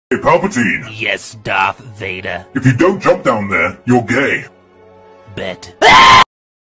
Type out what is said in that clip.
Hey, Palpatine, Yes, Darth Vader. if you don't jump down there, you're gay. Bet.